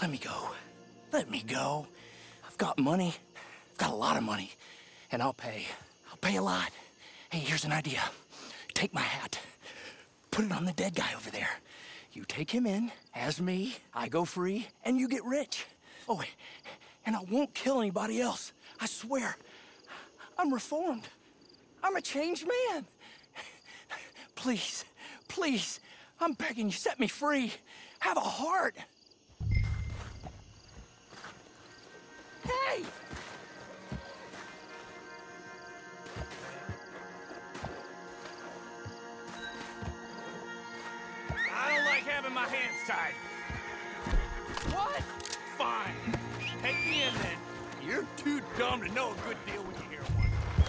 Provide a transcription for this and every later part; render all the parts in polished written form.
Let me go. Let me go. I've got money. I've got a lot of money. And I'll pay. I'll pay a lot. Hey, here's an idea. Take my hat. Put it on the dead guy over there. You take him in as me, I go free, and you get rich. Oh, and I won't kill anybody else. I swear. I'm reformed. I'm a changed man. Please, please, I'm begging you, set me free. Have a heart. Hey! I don't like having my hands tied. What? Fine. Take me in then. You're too dumb to know a good deal when you hear one.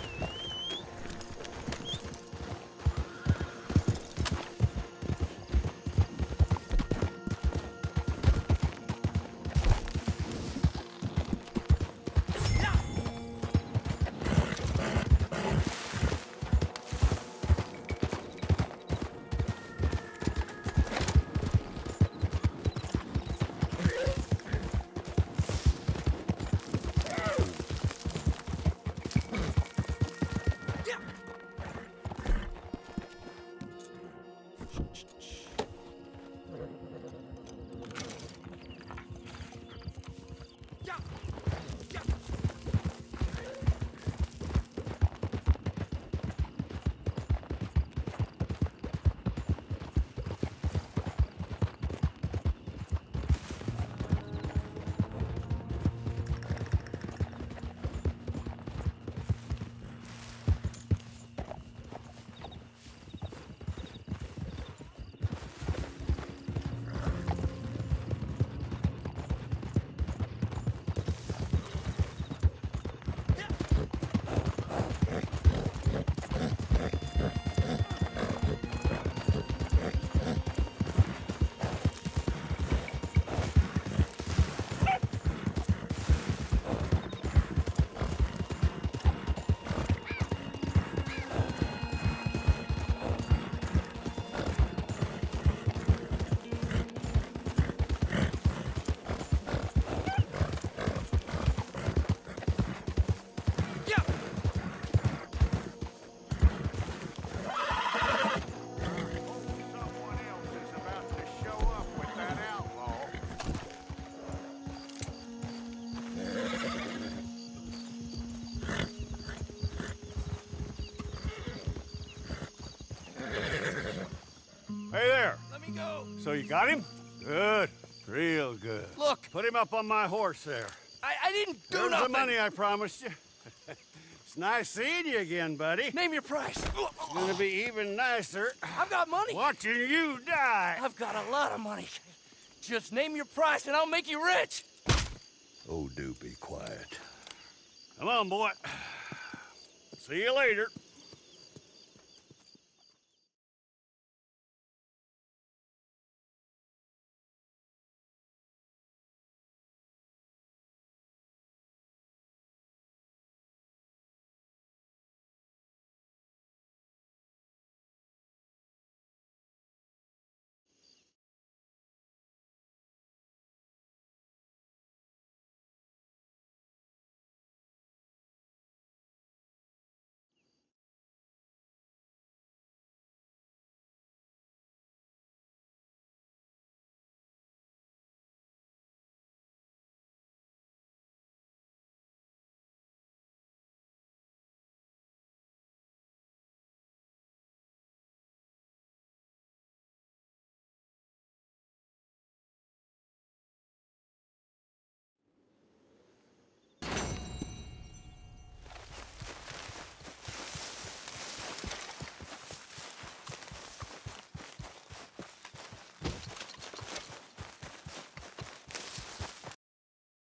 Hey there. Let me go. So you got him? Good. Real good. Look, Put him up on my horse there. I didn't do There's nothing. the money I promised you. It's nice seeing you again, buddy. Name your price. It's gonna be even nicer I've got money. watching you die. I've got a lot of money. Just name your price and I'll make you rich. Oh, do be quiet. Come on, boy. See you later.